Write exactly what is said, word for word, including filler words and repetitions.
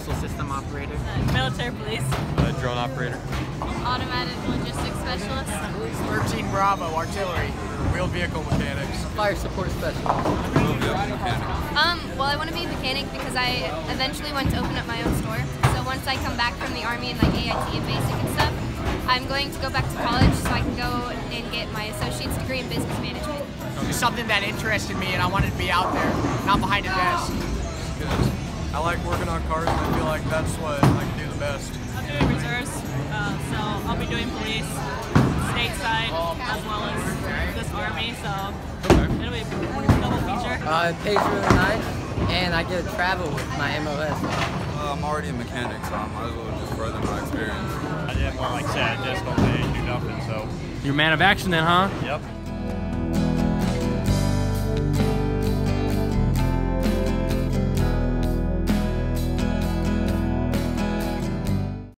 Missile system operator. Uh, military police. Uh, drone operator. Automatic logistics specialist. thirteen Bravo artillery. Wheeled vehicle mechanics. Fire support specialist. Wheel vehicle mechanic. Um, well, I want to be a mechanic because I eventually want to open up my own store. So once I come back from the Army and like A I T and basic and stuff, I'm going to go back to college so I can go and get my associate's degree in business management. Just something that interested me and I wanted to be out there, not behind a desk. I like working on cars and I feel like that's what I can do the best. I'm doing reserves, uh, so I'll be doing police, stateside, as well as this Army, so it'll be a double feature. Uh, it pays really nice, and I get to travel with my M O S. Uh, I'm already a mechanic, so I might as well just further my experience. I didn't want, like I said, I just don't pay, do nothing, so. You're a man of action then, huh? Yep.